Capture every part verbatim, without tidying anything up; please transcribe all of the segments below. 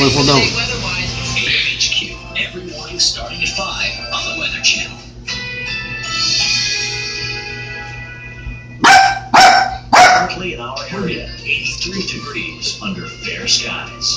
Wait, hold on. A M H Q, every morning starting at five on the Weather Channel. Currently in our area, eighty-three degrees under fair skies.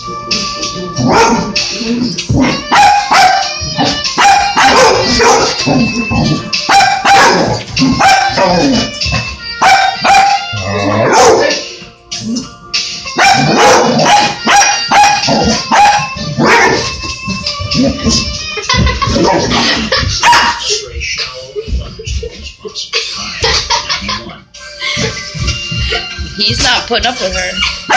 Stray shower with thunderstorms possible. High ninety-one. He's not putting up with her.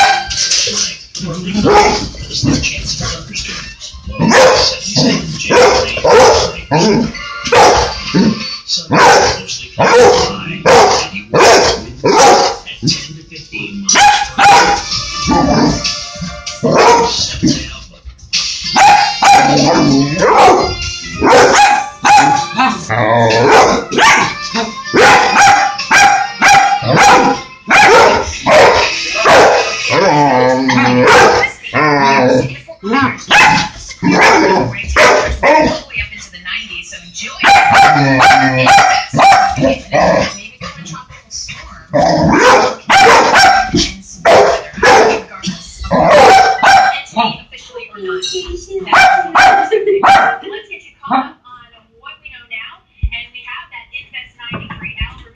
There's no chance for thunderstorms. Low seventy-seven, January ninety-one. Sunday mostly cloudy, high ninety-one. At ten to fifteen miles per hour. September.